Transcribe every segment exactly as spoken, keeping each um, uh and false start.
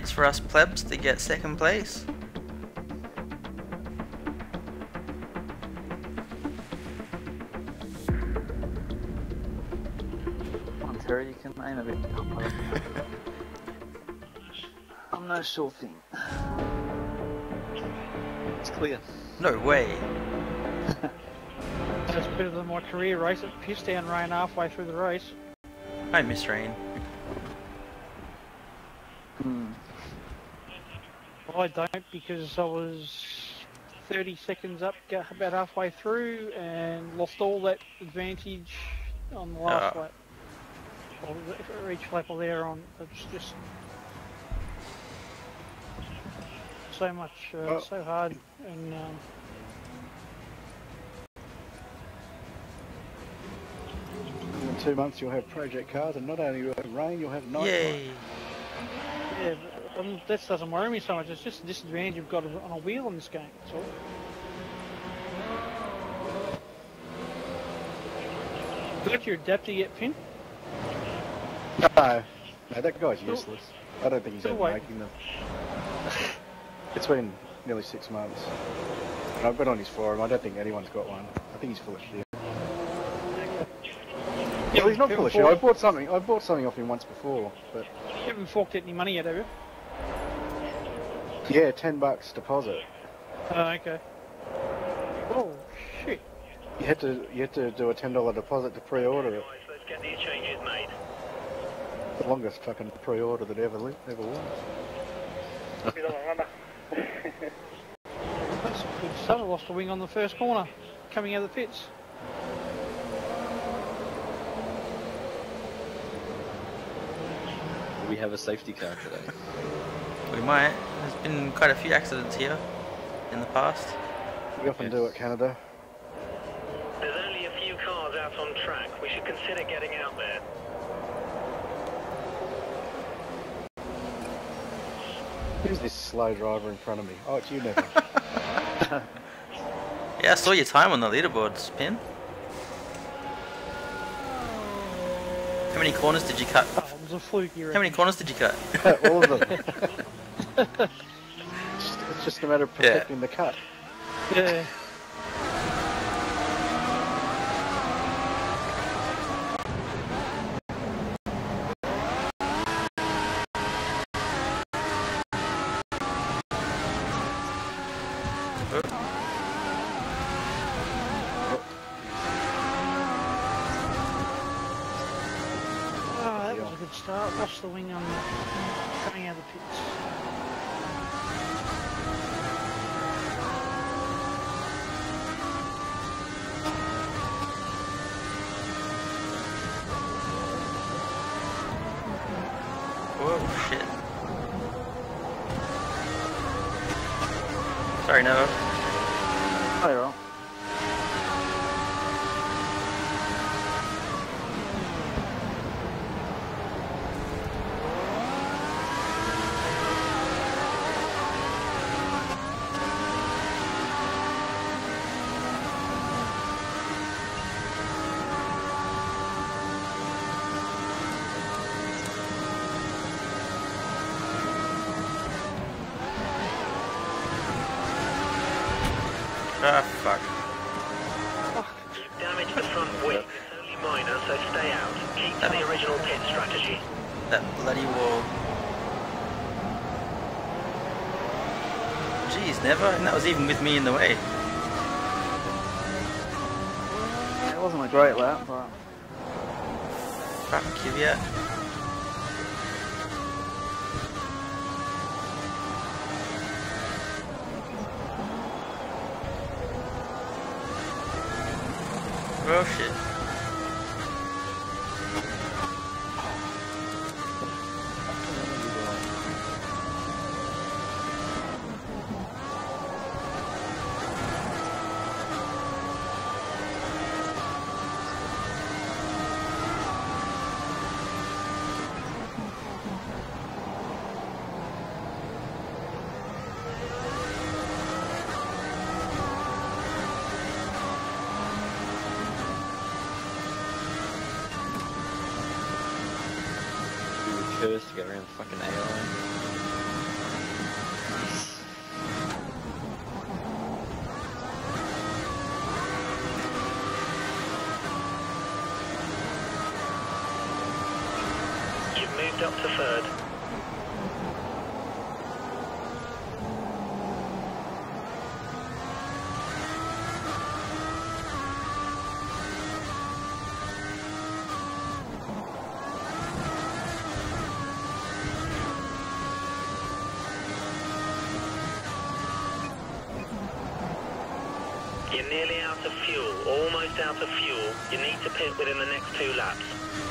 points for us plebs to get second place. Come on, Terry, you can aim a bit upper. I'm no sure thing. It's clear. No way. That's better than my career race. It pissed down rain halfway through the race. I miss rain. Hmm. I don't, because I was thirty seconds up about halfway through and lost all that advantage on the last Oh. lap. Or each lap of there on. It's just so much, uh, Oh. so hard. And um, In two months you'll have project cars, and not only will you have rain, you'll have night. Yay! yeah, but, um, that doesn't worry me so much. It's just a disadvantage you've got on a wheel in this game. That's all. Got your adapter yet, Finn? No, no, that guy's useless. I don't think he's Still ever waiting. making them. It's been nearly six months. And I've been on his forum, I don't think anyone's got one. I think he's full of shit. Yeah, Well, he's not you full of haven't shit. I forked- bought something. I bought something off him once before, but You haven't forked out any money yet, have you? yeah, ten bucks deposit. Oh, okay. Oh, shit. You had to you had to do a ten dollar deposit to pre-order it. Let's get these changes made. The longest fucking pre-order that ever li ever was. That's a good start. I lost a wing on the first corner, coming out of the pits. We have a safety car today. We might. There's been quite a few accidents here in the past. We often do at Canada. There's only a few cars out on track. We should consider getting out there. Who's this slow driver in front of me? Oh, it's you, Neville. Yeah, I saw your time on the leaderboards, Pin. How many corners did you cut? Oh, it was a fluke, you How many reckon? corners did you cut? All of them. it's, just, it's just a matter of protecting the cut. Yeah. Oh, that was a good start. Lost the wing on the coming out of the pits. Whoa, shit. Sorry, Noah. Oh, you're all. Ah, fuck. You've damaged the front wing. It's only minor, so stay out. Keep to the original pit strategy. That bloody wall. Jeez, never? And that was even with me in the way. It wasn't a great lap, but Fuck you, yeah. Oh shit. moved up to third. You're nearly out of fuel, almost out of fuel. You need to pit within the next two laps.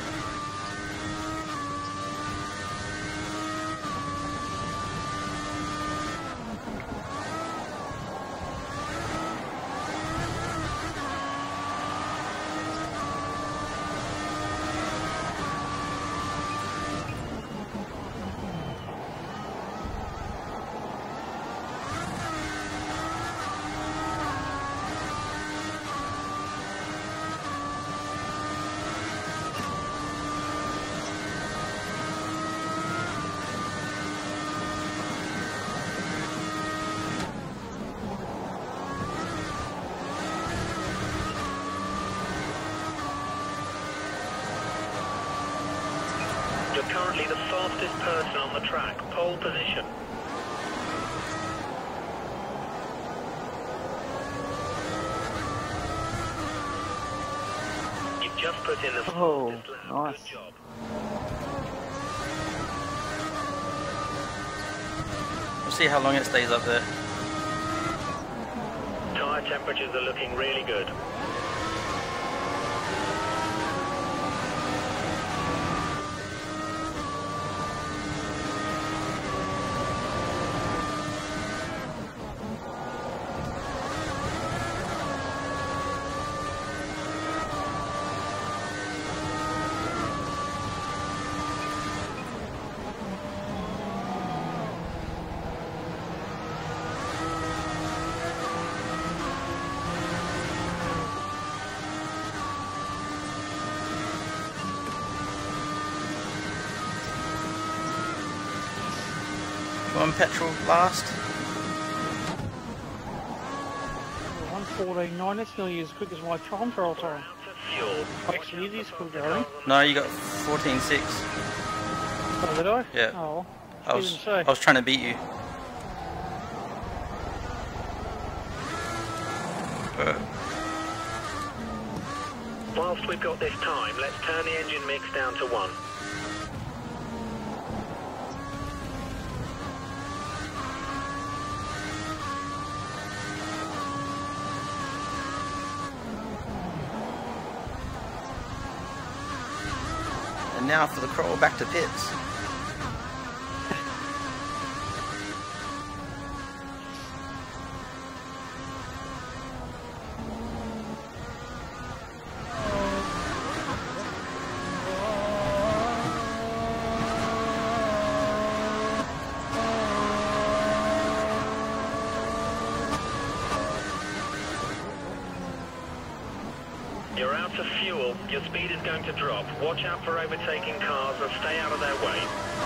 You're currently the fastest person on the track, pole position. You've just put in the Oh, fastest lap. nice. Good job. We'll see how long it stays up there. Tyre temperatures are looking really good. Come on, petrol last. one fourteen nine, that's nearly as quick as my time trial time. Out of fuel. Actually, it is quick going. No, you got fourteen six. Oh, did I? Yeah. Oh, I didn't was, say. I was trying to beat you. Uh, Whilst we've got this time, let's turn the engine mix down to one. and now for the crawl back to pits. You're out of fuel. Your speed is going to drop. Watch out for overtaking cars and stay out of their way.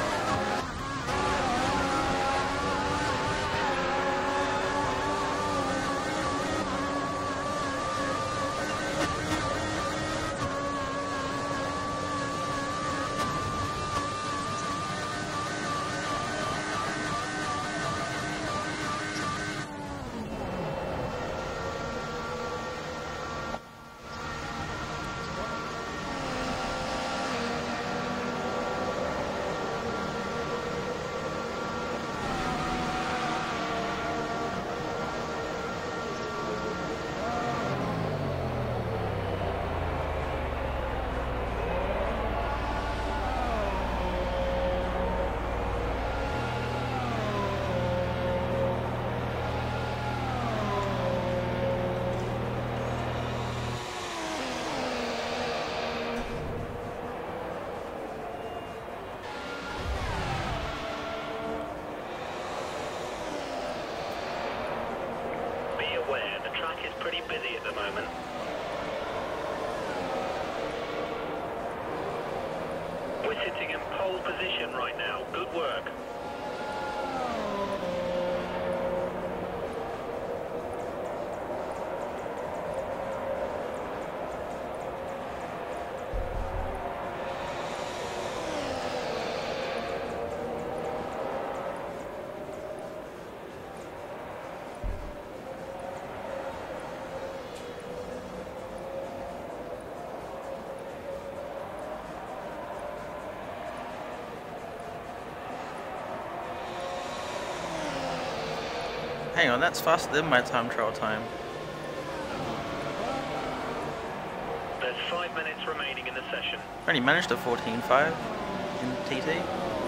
Pretty busy at the moment. We're sitting in pole position right now. Good work. Hang on, that's faster than my time trial time. There's five minutes remaining in the session. I only managed a fourteen five in T T.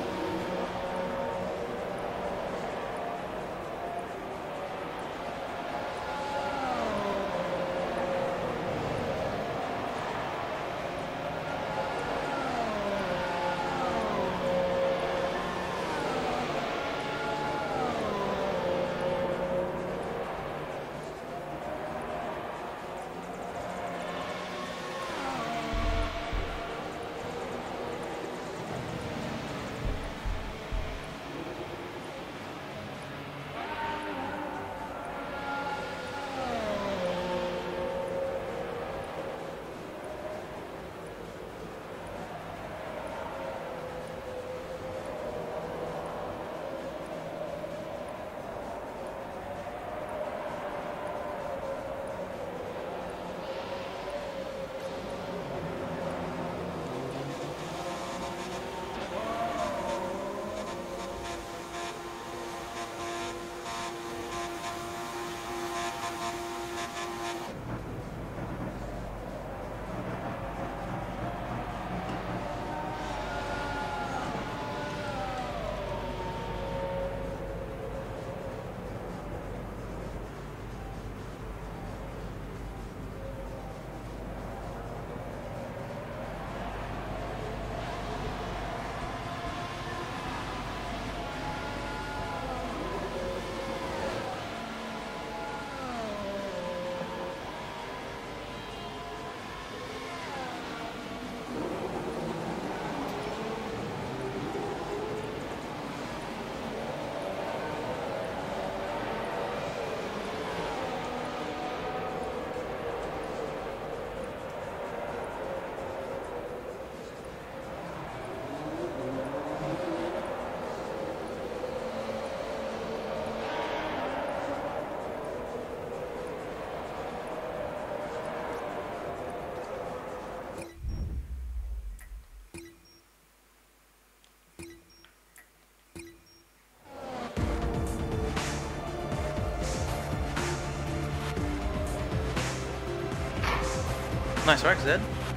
Nice work, Zed.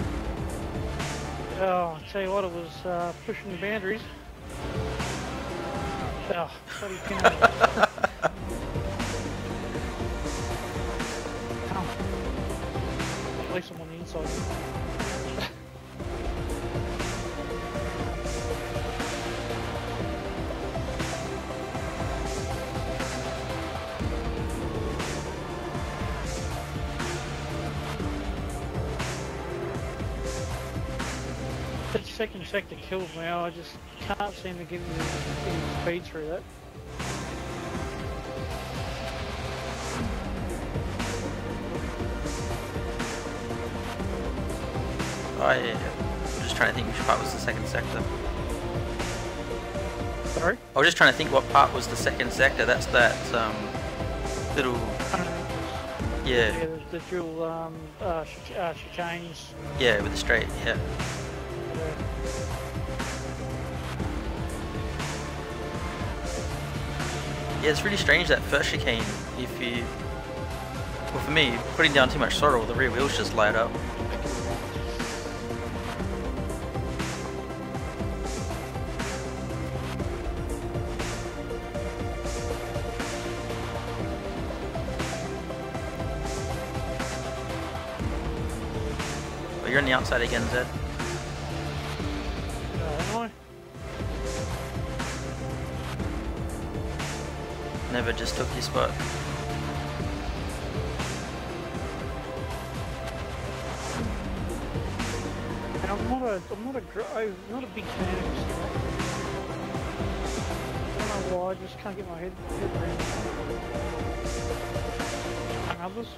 Oh, I'll tell you what, it was uh, pushing the boundaries. Oh, bloody penalty. At least I'm on the inside. That second sector kills me. I just can't seem to get any, any speed through that. Oh yeah, I'm just trying to think which part was the second sector. Sorry? I was just trying to think what part was the second sector. That's that um, little... Yeah. Yeah, the, the dual um, uh, ch uh, chicanes. Yeah, with the straight, yeah. Yeah, it's really strange that first chicane, if you... Well, for me, putting down too much throttle, the rear wheels just light up. But you're on the outside again, Zed. Uh, am I? Never just took your spot. And I'm not a, I'm not a, gr I'm not a big fan of this. I don't know why, I just can't get my head, head around. And others.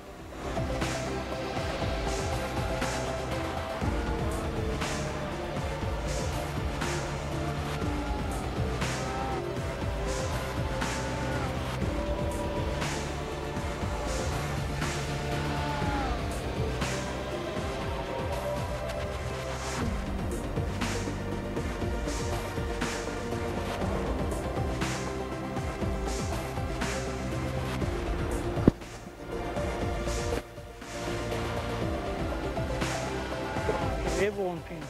airborne pin.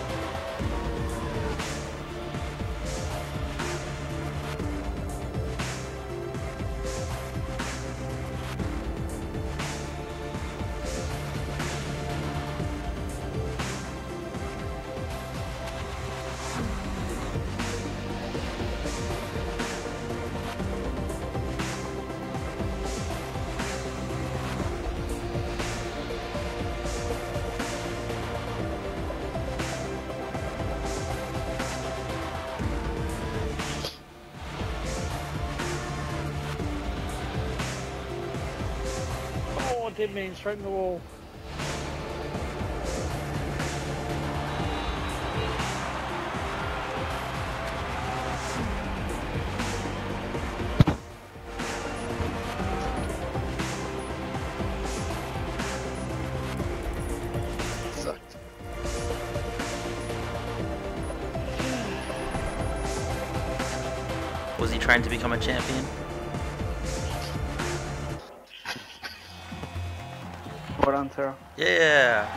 Dead man straight in the wall. Sucked. Was he trying to become a champion? Well done, Tara. Yeah.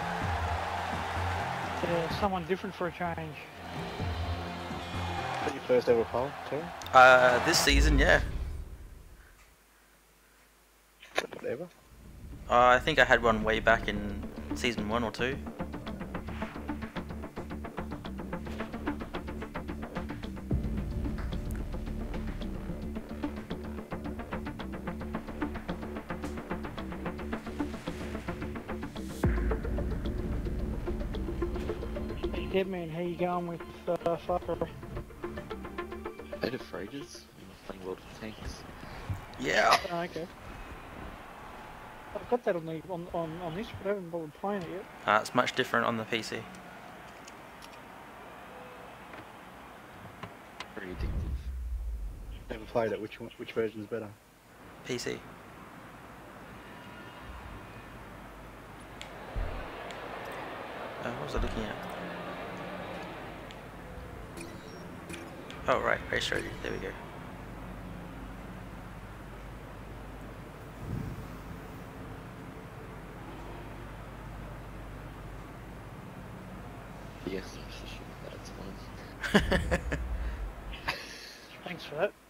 Yeah, someone different for a change. Is that your first ever pole, Terry? Uh, this season, yeah. Whatever. Uh, I think I had one way back in season one or two. Dead man, how you going with uh, fucker? Better for ages. Playing World of Tanks. Yeah. Oh, okay. I've got that on the on on, on this, but I haven't bothered playing it yet. Uh, it's much different on the P C. Very addictive. Never played it. Which one, which version's better? P C. Uh, what was I looking at? Oh right, race ready. There we go. Yes, that's fine. Thanks for that.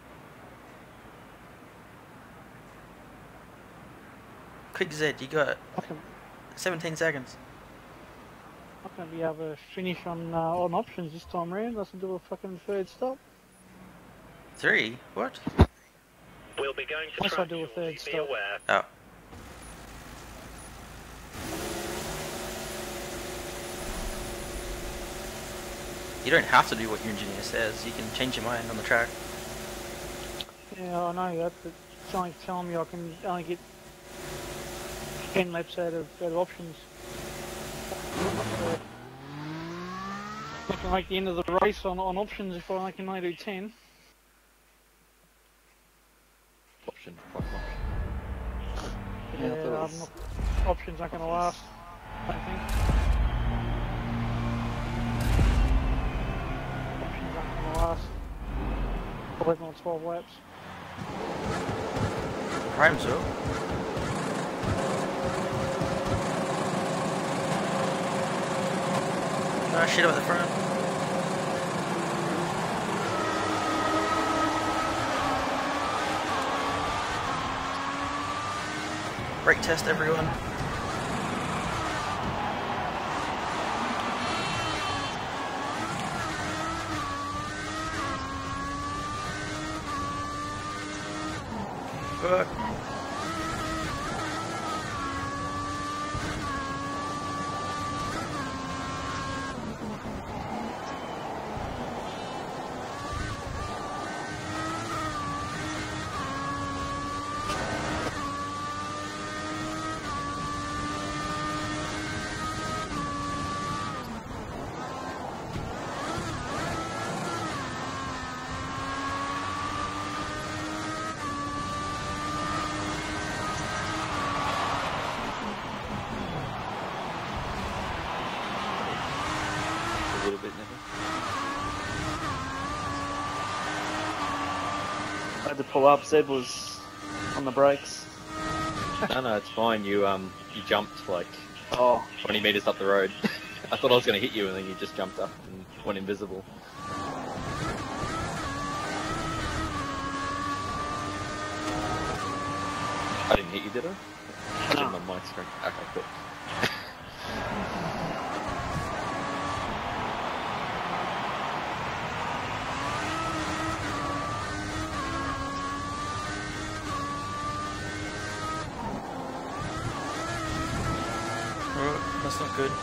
Quick Z, you got I can, seventeen seconds. I'm gonna be able to finish on uh, on options this time round. I can do a fucking third stop. Three? What? We'll be going to Once I track do a you, third be stop. aware. Oh. You don't have to do what your engineer says. You can change your mind on the track. Yeah, I know that, but it's only telling me I can only get ten laps out of, out of options. I can make the end of the race on, on options if I can only do ten. Option, prime option. Yeah, Yeah, I thought it I'm was- not, options aren't going to last, I don't think. Options aren't going to last eleven or twelve laps. Prime's up. Ah, shit, I'm at the front. Brake test, everyone. Fuck. A little bit, never. I had to pull up. Zed was on the brakes. No, no, it's fine. You um, you jumped like Oh, twenty meters up the road. I thought I was going to hit you and then you just jumped up and went invisible. I didn't hit you, did I? I didn't on my screen. Okay, cool. Oh, that's not good.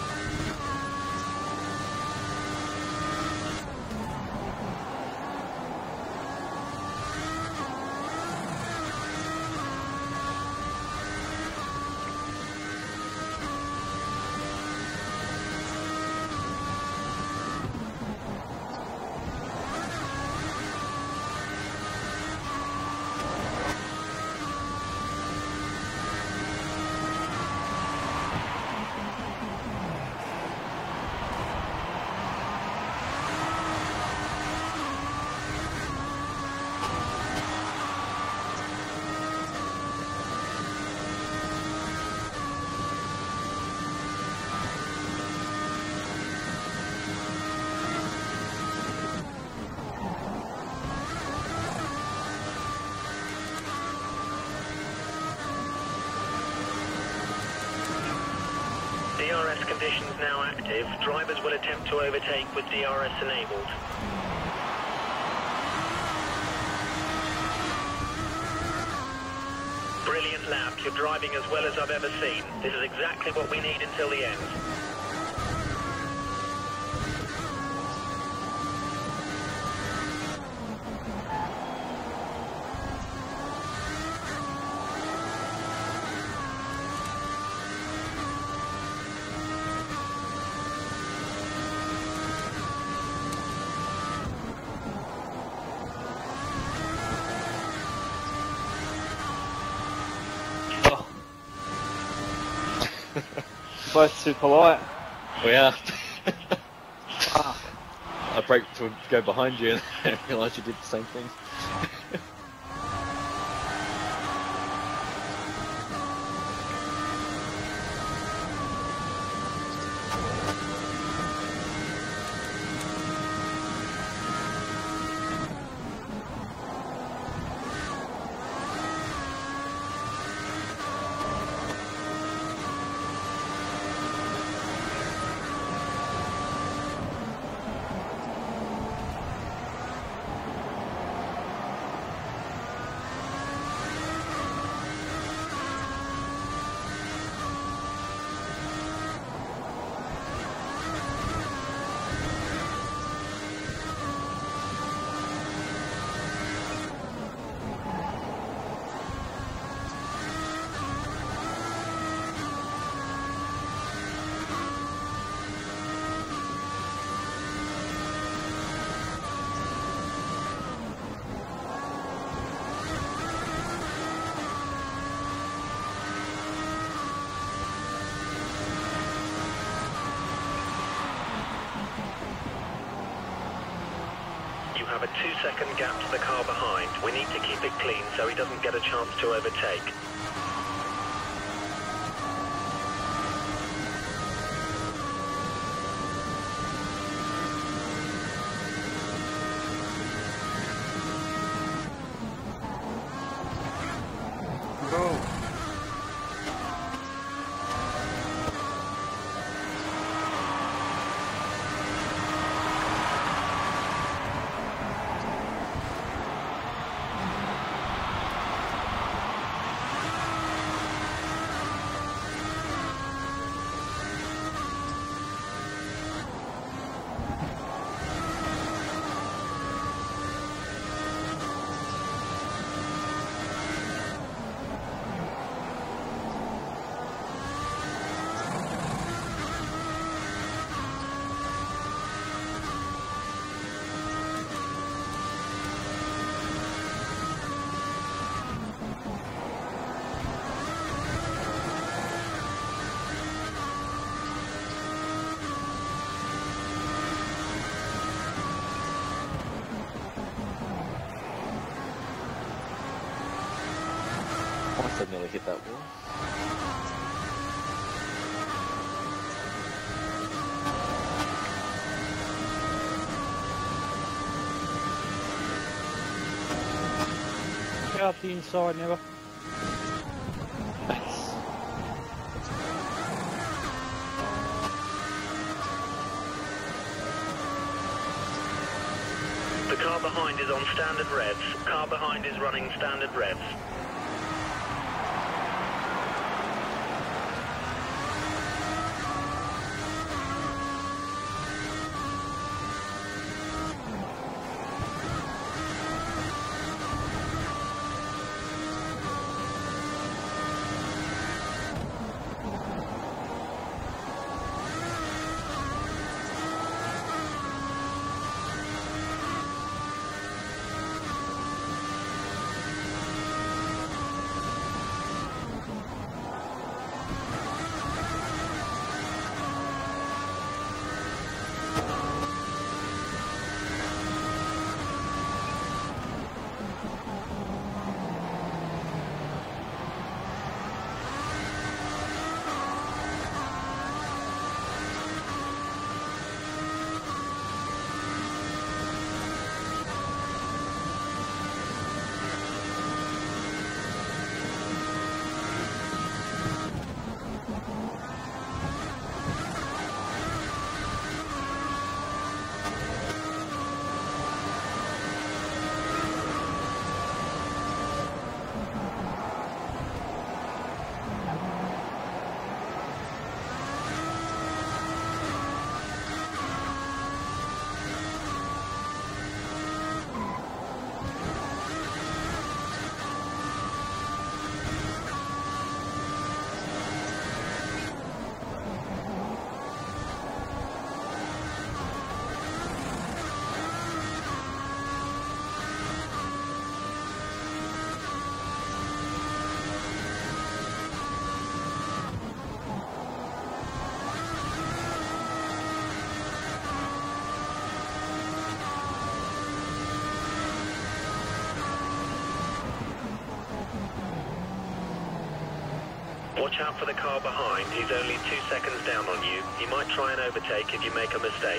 D R S conditions now active. Drivers will attempt to overtake with D R S enabled. Brilliant lap. You're driving as well as I've ever seen. This is exactly what we need until the end. Both too polite. We are. I braked to go behind you and I realised you did the same thing. You have a two second gap to the car behind. We need to keep it clean so he doesn't get a chance to overtake. Go. I nearly hit that wall. Out the inside, never. The car behind is on standard revs. Car behind is running standard revs. Watch out for the car behind. He's only two seconds down on you. He might try and overtake if you make a mistake.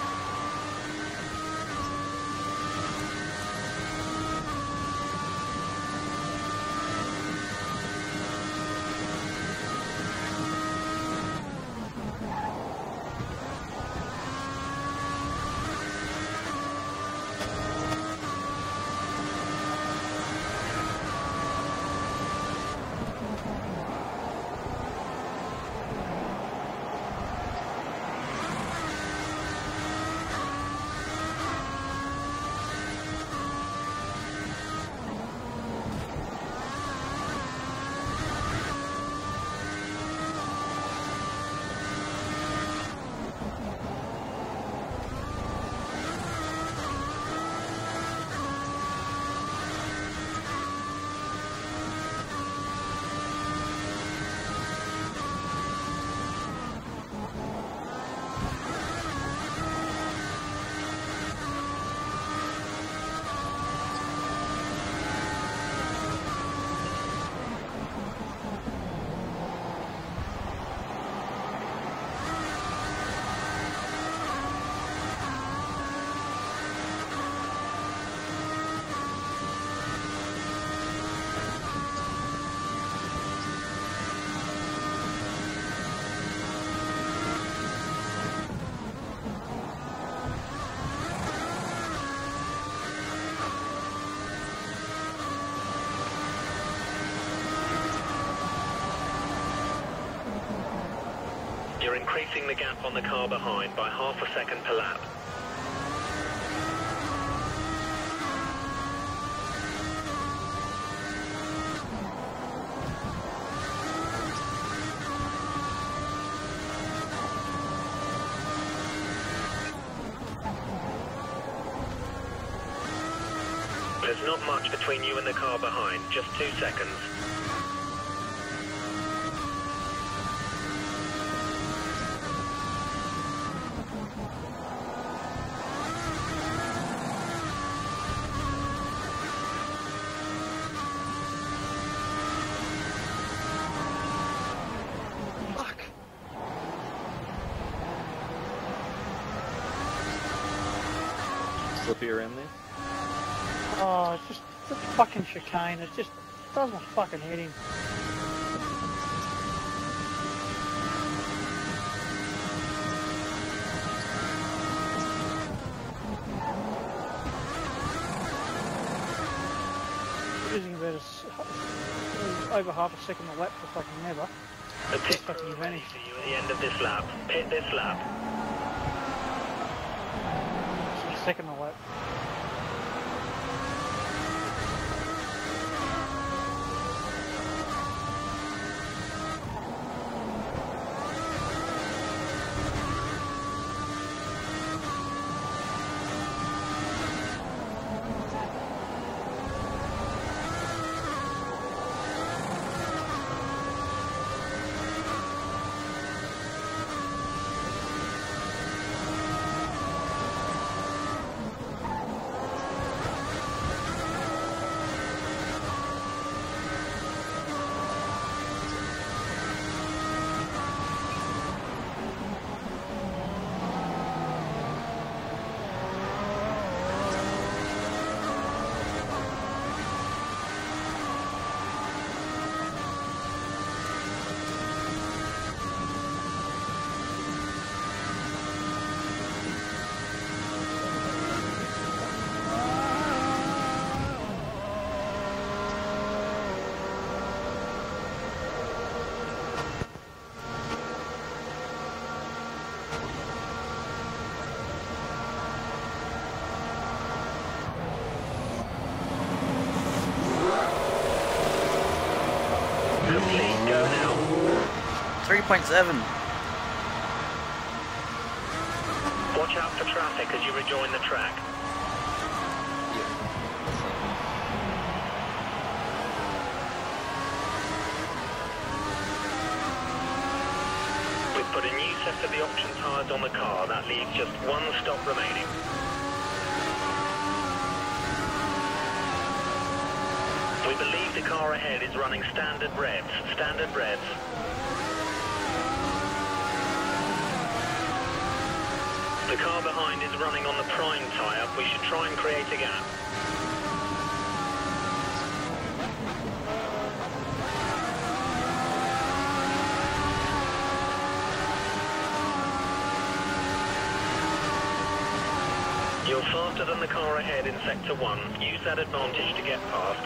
You're increasing the gap on the car behind by half a second per lap. There's not much between you and the car behind, just two seconds. Slippy around there? Oh, it's just It's a fucking chicane. It just doesn't fucking hit him. Losing about a, s- over half a second a lap for fucking never. The pit Fucking crew ready vanished. for you at the end of this lap. Pit this lap. It's a second a lap. Complete, go now. three point seven. Watch out for traffic as you rejoin the track. We've put a new set of the option tyres on the car. That leaves just one stop remaining. We believe the car ahead is running standard revs. Standard revs. The car behind is running on the prime tyre. We should try and create a gap. You're faster than the car ahead in sector one. Use that advantage to get past.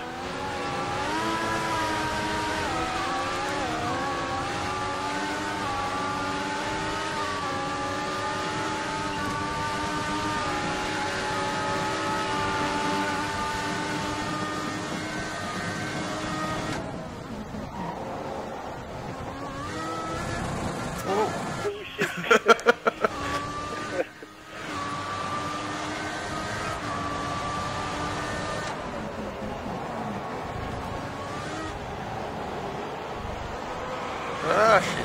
Ah, shit.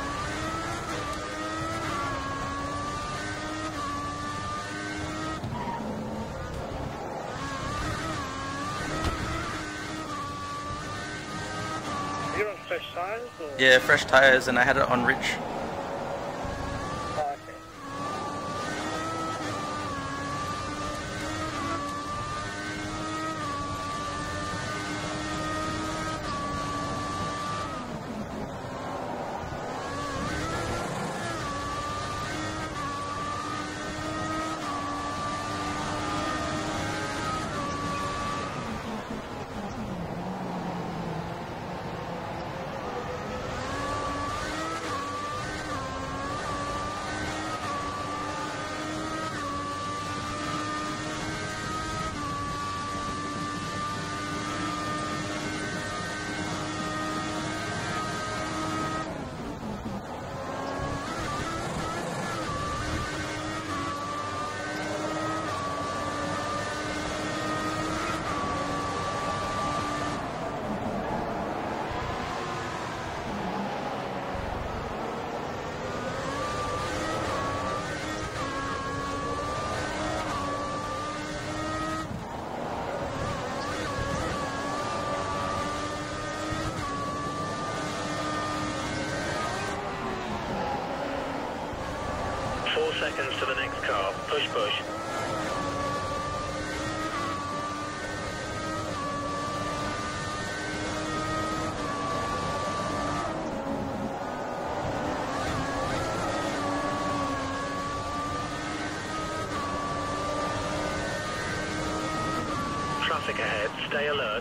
You're on fresh tires or? Yeah, fresh tires, and I had it on rich. Oh, okay. Four seconds to the next car. Push, push. stay alert.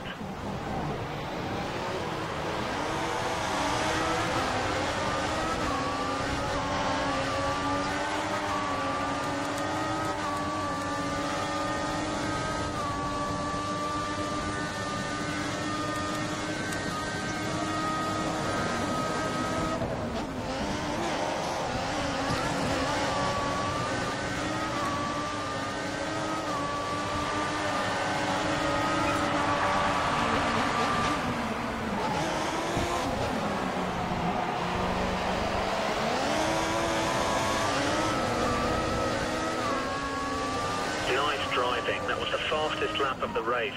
Nice driving. That was the fastest lap of the race.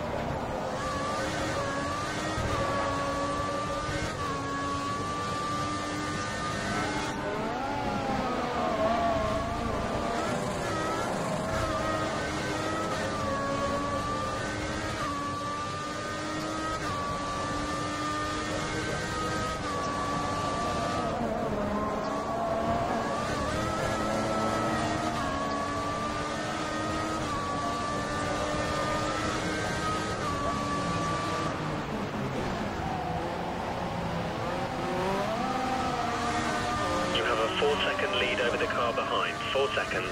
Four second lead over the car behind. Four seconds.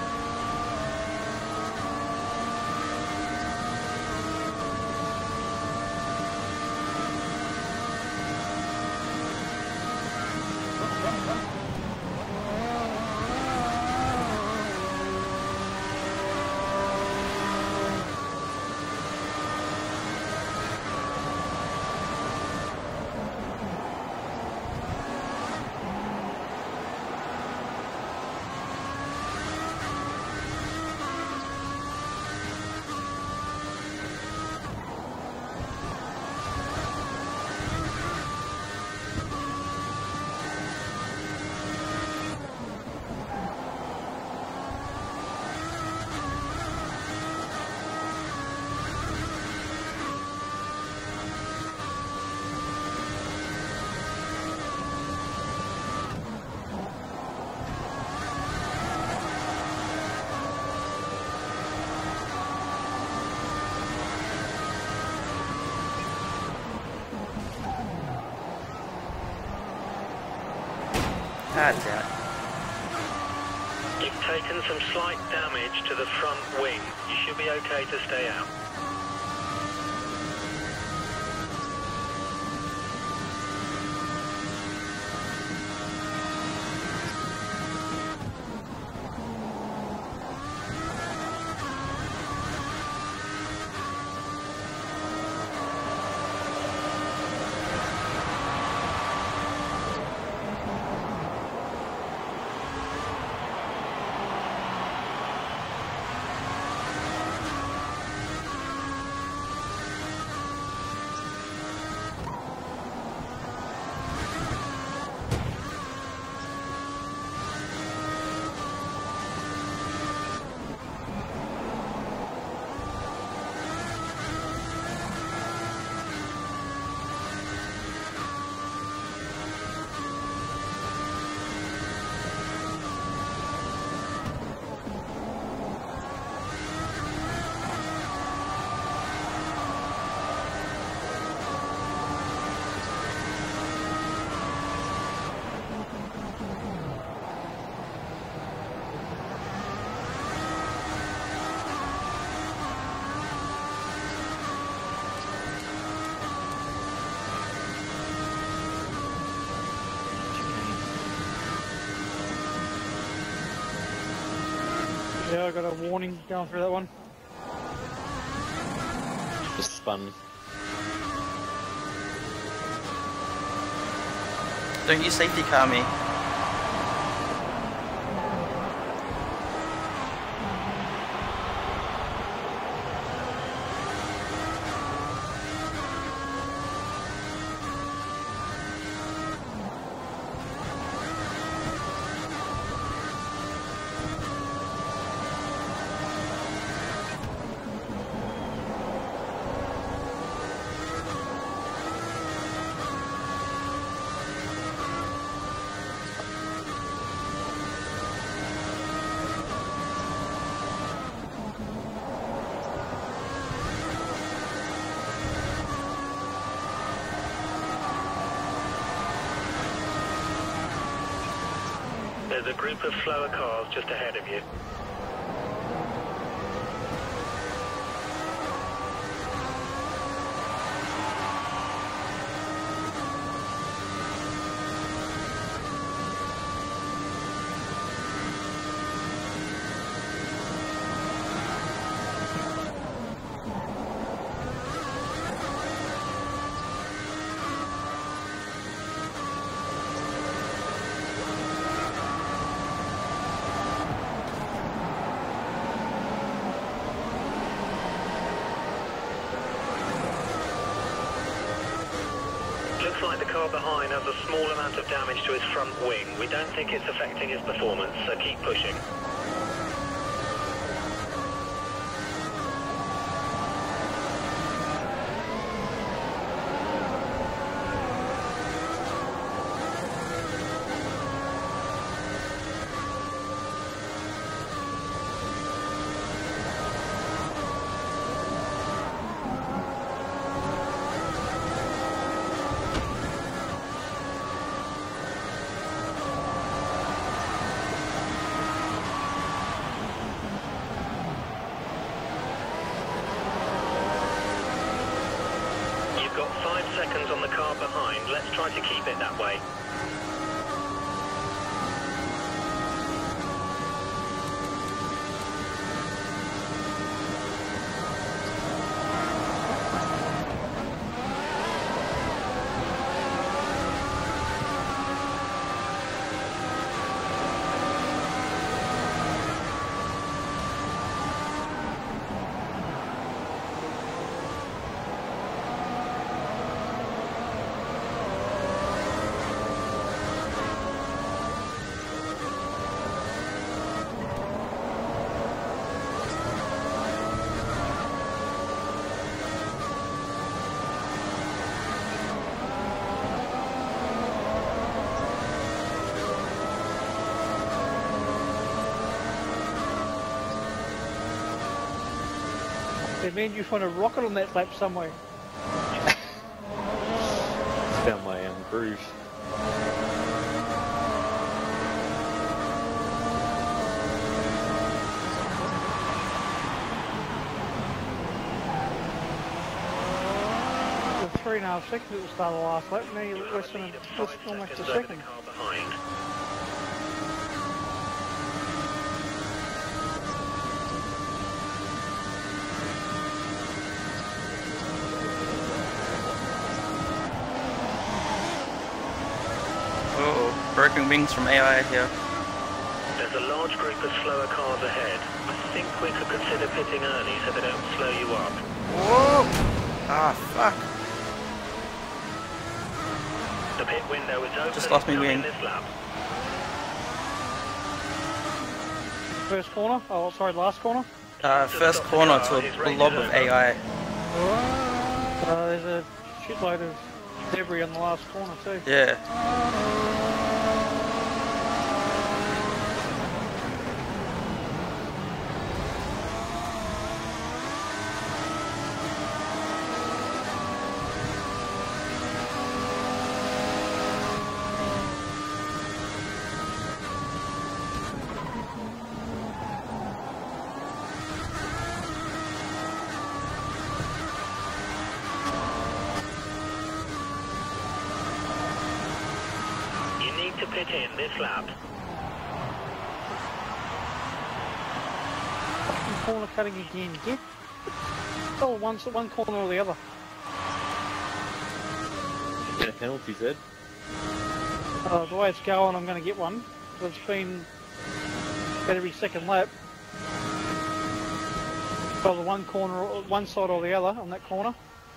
God damn it. You've taken some slight damage to the front wing. You should be okay to stay out. Yeah, I got a warning going through that one. Just spun. Don't use safety car me. There's a group of slower cars just ahead of you. Looks like the car behind has a small amount of damage to his front wing. We don't think it's affecting his performance, so keep pushing. Seconds on the car behind. Let's try to keep it that way. They made you find a rocket on that lap somewhere. Found my um, groove. Three and a half seconds at the start of the last lap, now you're less than a, less, almost a second. Oh, broken wings from A I here. There's a large group of slower cars ahead. I think we could consider pitting early so they don't slow you up. Whoa! Ah, fuck. The pit window is open. Just lost me wing. This lap. First corner? Oh, sorry, last corner? Uh, first corner to a blob of A I. Uh, there's a shitload of debris on the last corner too. Yeah. To pit in this lap. Corner cutting again, get oh, one, one corner or the other. Get a penalty, Zed. Uh, the way it's going, I'm going to get one. It's been about every second lap. Either one corner, one side or the other on that corner.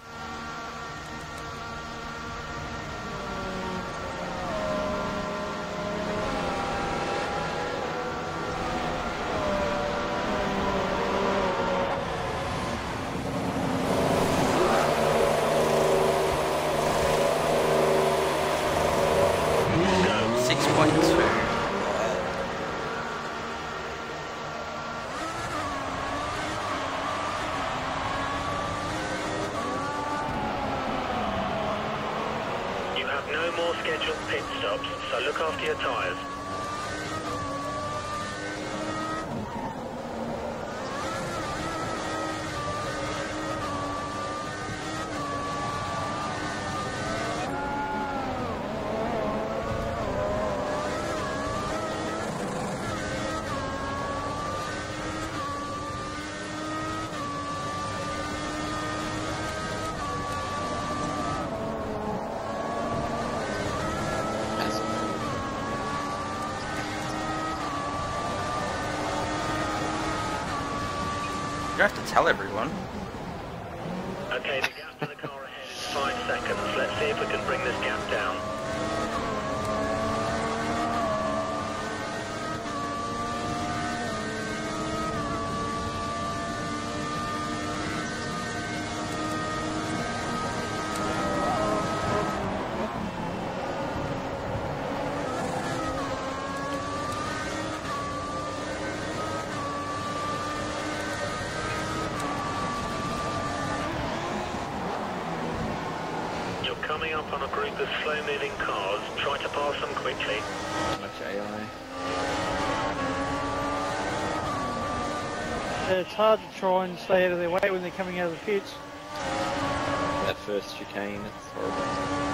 six point two. You have no more scheduled pit stops, so look after your tyres. gonna have to tell everyone. Okay, the gap to the car ahead is five seconds. Let's see if we can bring this gap down. Coming up on a group of slow-moving cars, try to pass them quickly. Much A I. It's hard to try and stay out of their way when they're coming out of the pits. That first chicane, it's horrible.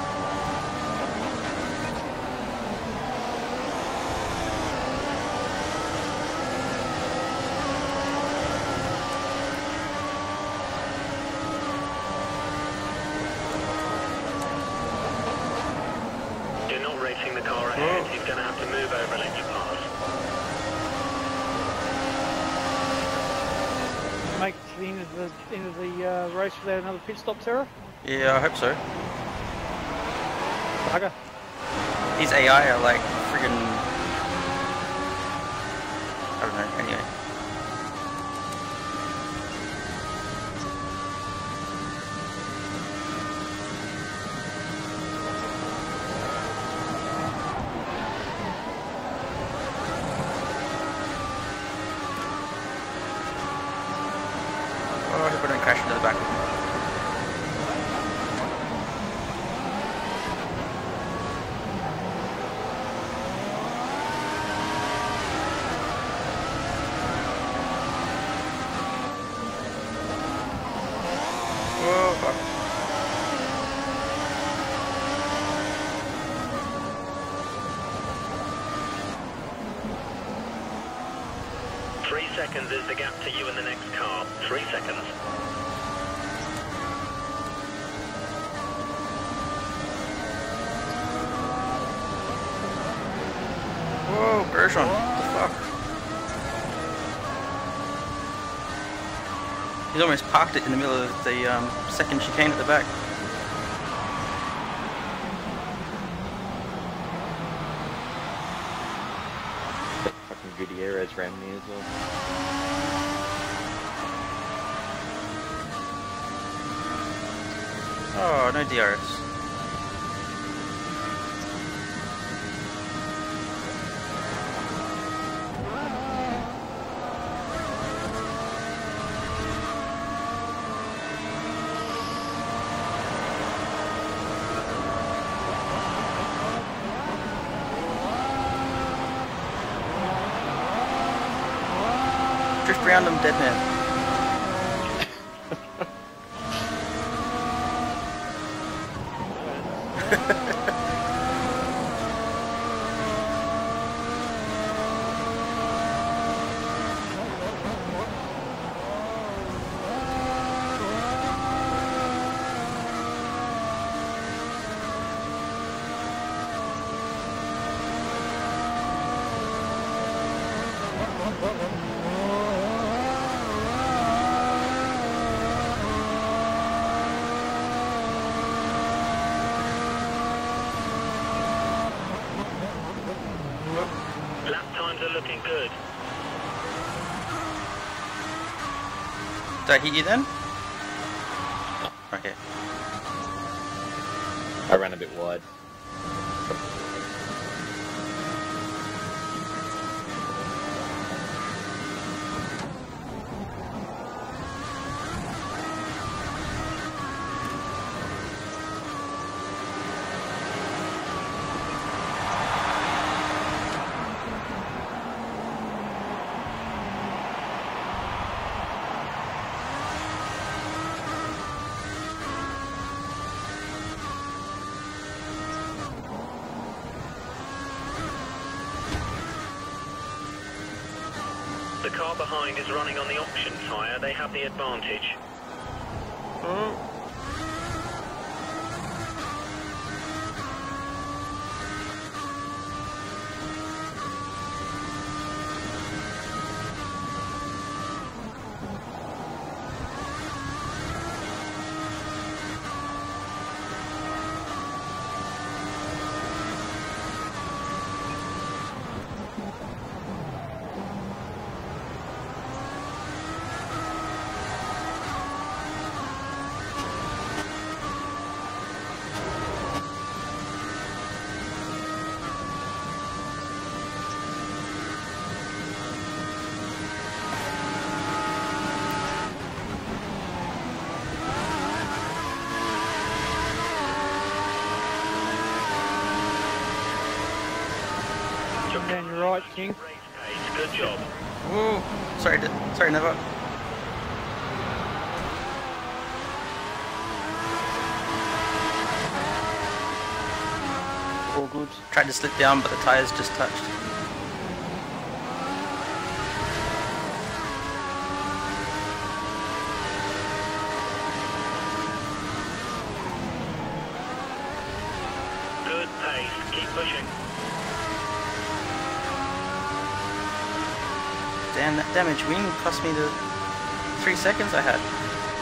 The car ahead, he's going to have to move over and let you pass. Make it to the end of the end of the uh, race without another pit stop, Sarah? Yeah, I hope so. Bugger. These A I are like friggin'... I don't know, anyway. Oh, I hope I don't crash into the back of them. Whoa, fuck. Three seconds is the gap to you in the next car. Three seconds. Whoa, Bergeron, what the fuck? He's almost parked it in the middle of the um, second chicane at the back. Fucking Gutierrez ran me as well. Oh, no D R S. Drift around them, dead man. Lap times are looking good. Did I hit you then? Okay. I ran a bit wide. The car behind is running on the option tyre. They have the advantage. Oh. down your right, King. Good job. Whoa. Sorry, d- sorry, Never. All good. Tried to slip down, but the tires just touched. Good pace. Keep pushing. Damn, that damaged wing cost me the three seconds I had.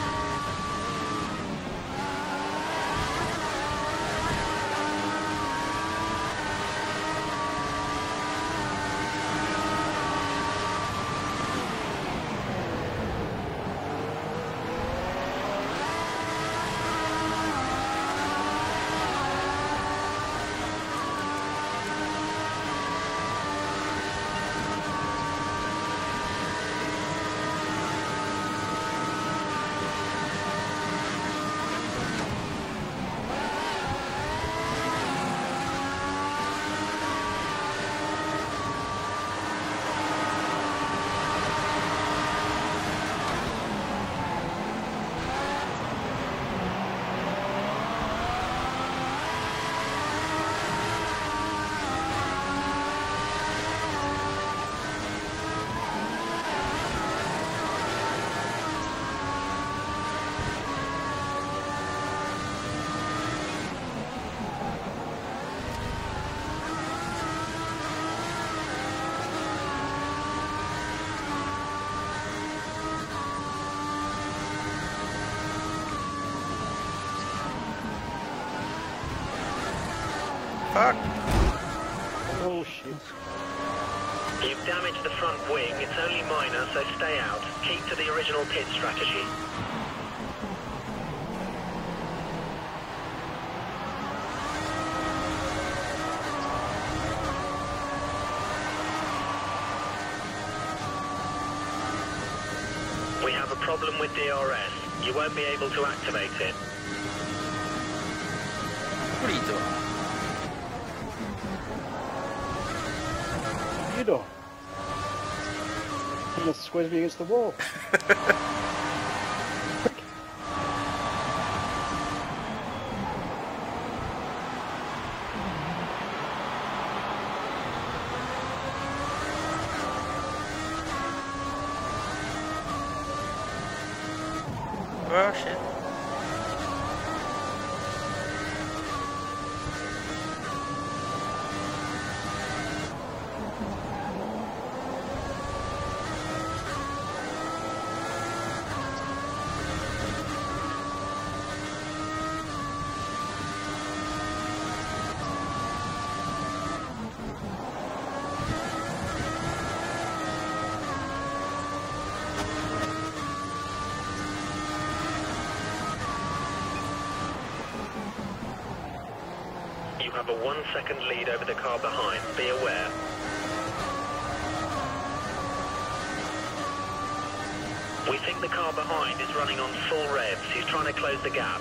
Fuck. Oh shit. You've damaged the front wing. It's only minor, so stay out. Keep to the original pit strategy. We have a problem with D R S. You won't be able to activate it. What are you doing? You know. He just squares me against the wall. Oh shit. You have a one second lead over the car behind. Be aware. We think the car behind is running on full revs. He's trying to close the gap.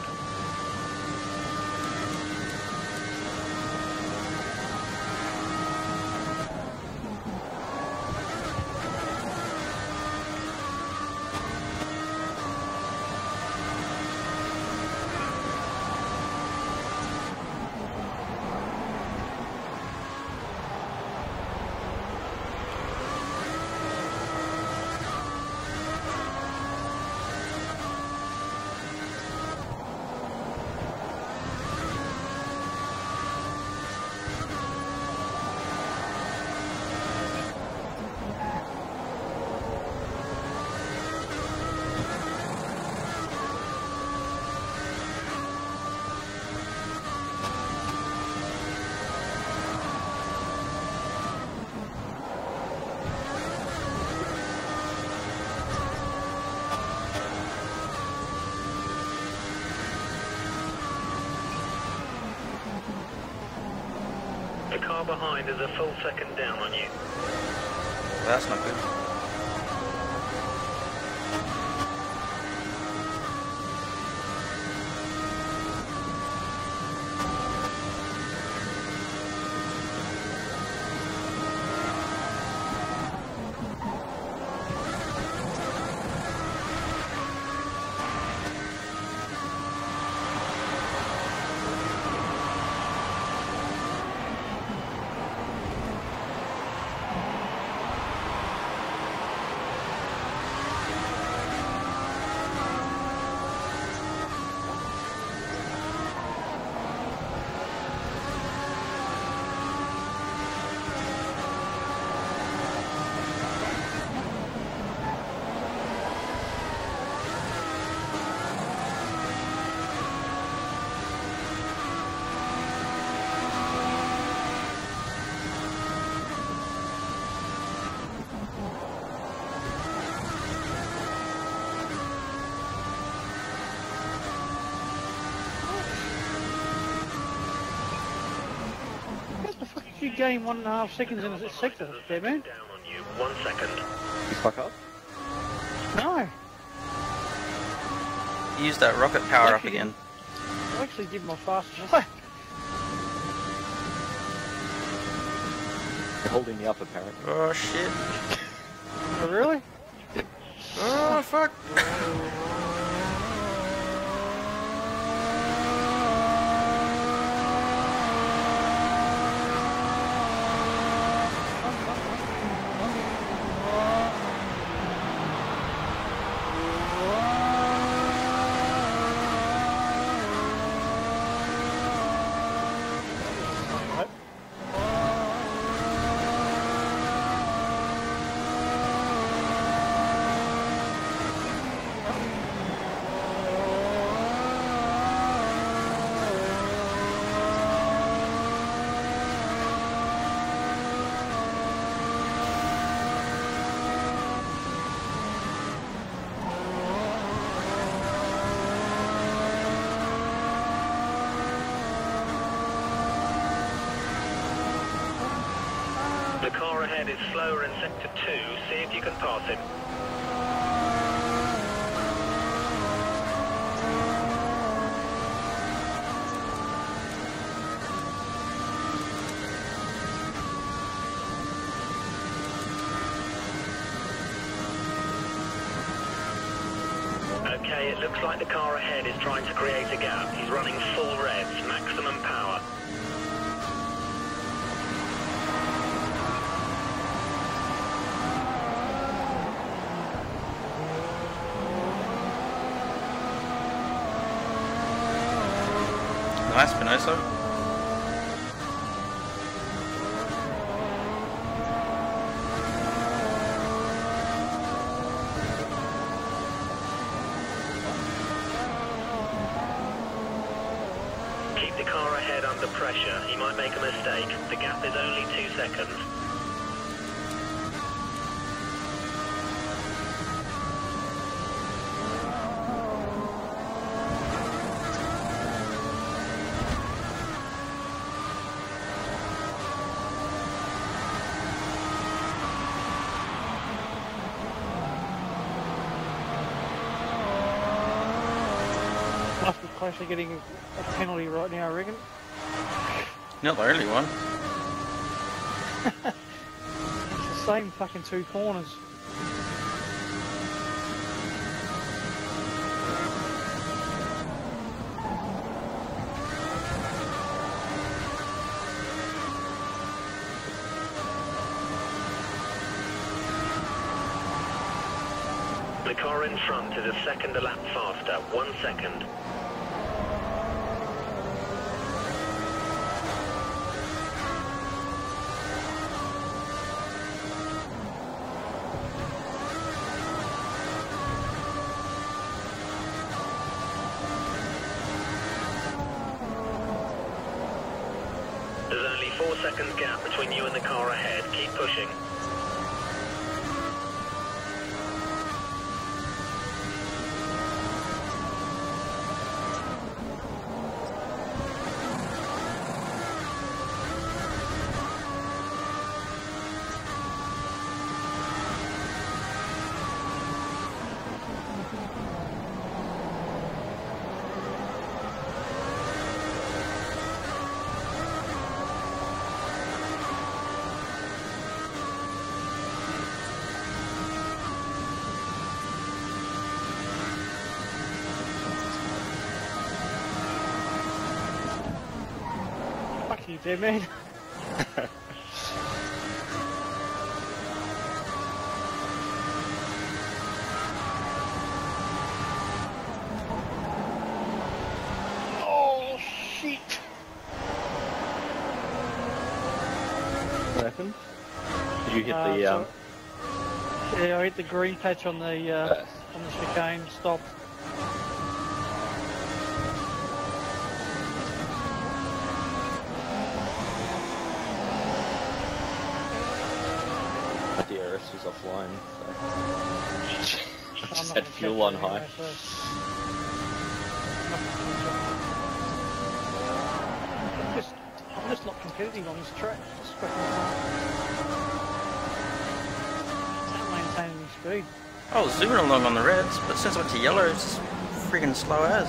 The car behind is a full second down on you. That's not good. you gain one and a half seconds in a sector, there, man? Down on you. One second. You fuck up? No. Use that rocket power up Actually, again. I actually did my fastest lap. You're holding me up, apparently. Oh shit. Oh, really? Oh fuck. The car ahead is slower in sector two. See if you can pass him. Okay, it looks like the car ahead is trying to create a gap. He's running full revs, maximum power. Nice, Pinoso. Keep the car ahead under pressure. He might make a mistake. The gap is only two seconds. Must be close to getting a penalty right now, I reckon. Not the only one. It's the same fucking two corners. The car in front is a second a lap faster. One second. There's only four seconds gap between you and the car ahead. Keep pushing. Fuck you, dead man. Oh shit! What happened? Did you hit Uh, the, um... Yeah, I hit the green patch on the uh, Uh. on the chicane. Stop. my D R S was offline, so... I'm just not had gonna fuel catch on it high. anyway, so- I'm just, I'm just not competitive on this track. It's fucking it's not maintaining speed. I was zooming along on the reds, but since I went to yellow, it's just freaking slow as.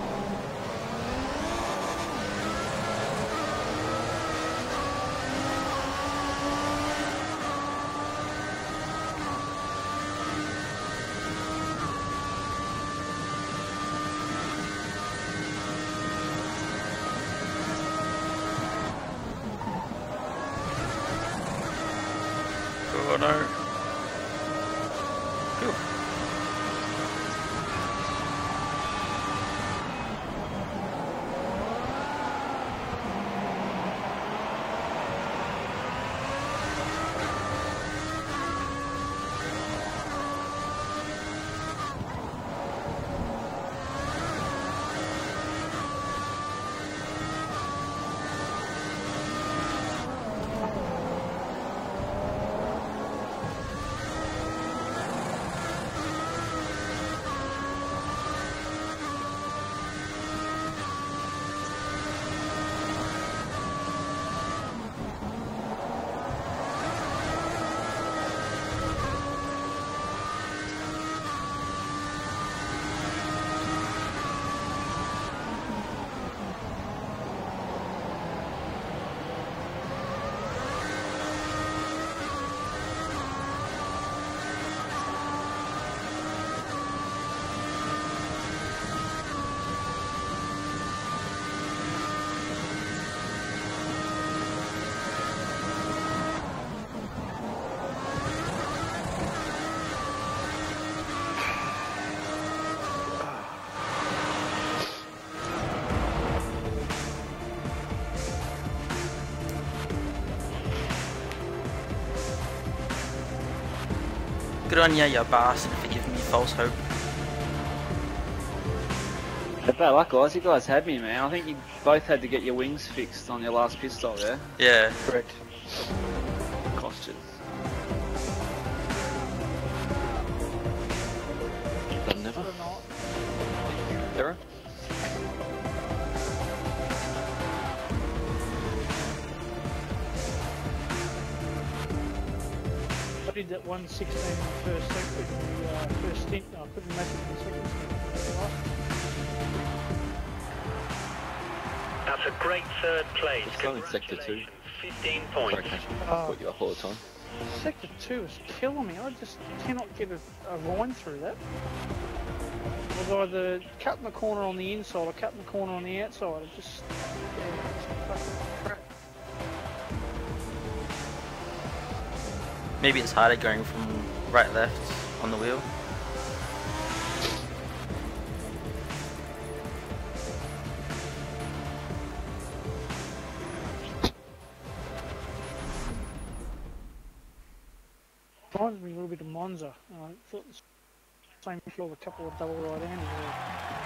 Oh no. Phew. Good on ya, you bastard, for giving me false hope. But bad luck, guys. You guys had me, man. I think you both had to get your wings fixed on your last pit stop there. Yeah. Correct. Cost you. Done never. Error? I did that one sixteen in the first stint, the uh, first stint. I couldn't make it in the second stint. That's a great third place. It's going in sector two. fifteen points. Sorry, Cash. Oh. Put you up all the time. Sector two is killing me. I just cannot get a, a line through that. It was either cutting the corner on the inside or cutting the corner on the outside. It just, yeah, it's fucking crap. Maybe it's harder going from right left on the wheel. Reminds me a little bit of Monza. I thought the same feel with a couple of double right handers there.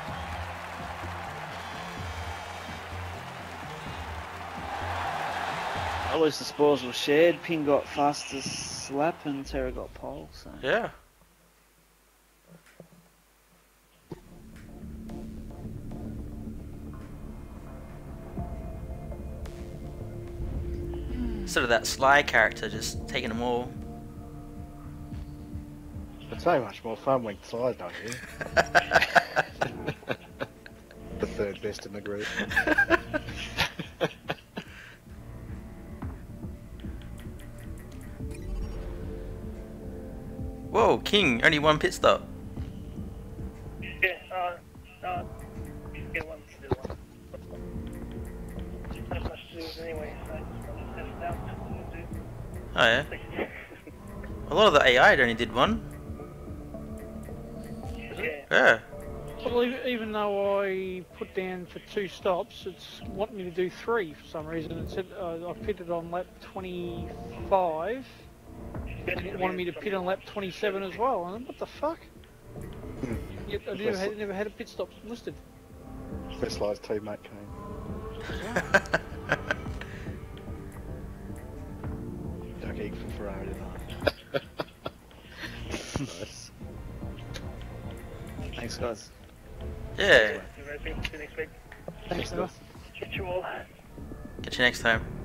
At least the spoils were shared. Ping got fastest lap and Terra got pole. So Yeah. Instead of that Sly character just taking them all. It's so much more fun when Sly's done here. The third best in the group. Whoa, King, only one pit stop. Yeah, uh, uh, get one to do one. Not much to do anyway, so I just want to test out what to do. Oh yeah. A lot of the A I only did one. Yeah. Yeah. Well, even, even though I put down for two stops, it's wanting me to do three for some reason. It said uh, I pitted on lap twenty-five, and it wanted me to pit on lap twenty-seven as well. And what the fuck? Yet I never had, never had a pit stop listed. Where Sly's teammate came. Doug Egg for Ferrari tonight. Nice. thanks, guys. Yeah. See you next week. Thanks, guys. Catch you all. Get you next time.